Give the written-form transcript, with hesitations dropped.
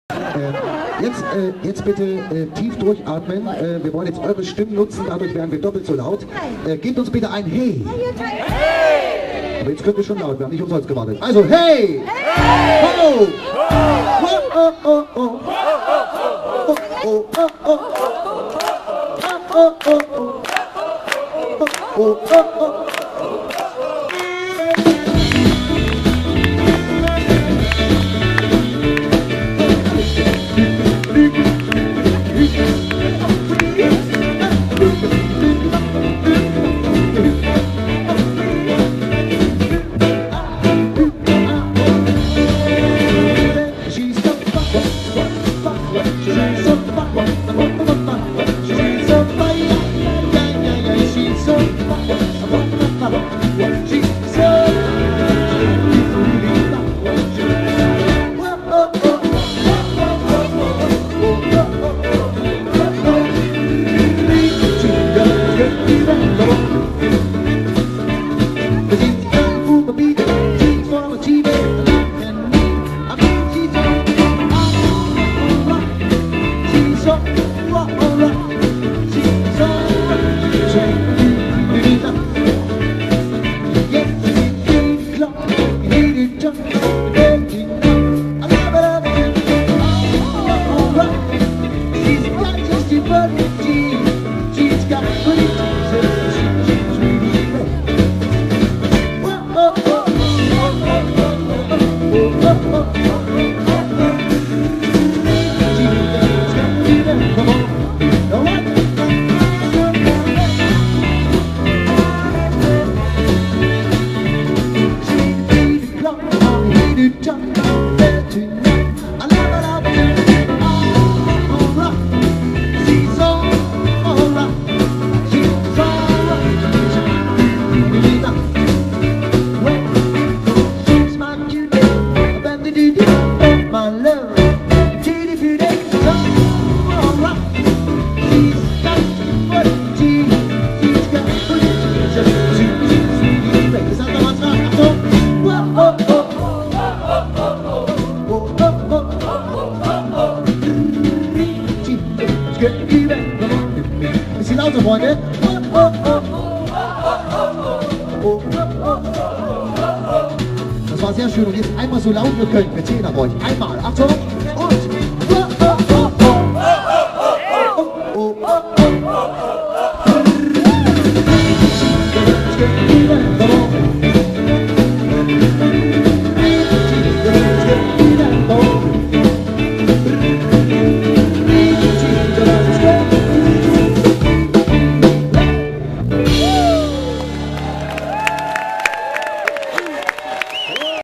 Jetzt bitte tief durchatmen. Wir wollen jetzt eure Stimmen nutzen, dadurch werden wir doppelt so laut. Gebt uns bitte ein Hey! Aber jetzt könnt ihr schon laut, wir haben nicht umsonst gewartet. Also Hey! Ho! Oh, oh, oh, oh. Oh, oh, oh, oh. Oh, oh, oh. Oh, oh, oh. Bisschen lauter, Freunde. Das war sehr schön und jetzt einmal so laut ihr könnt. Wir zählen nach euch. Einmal, Achtung.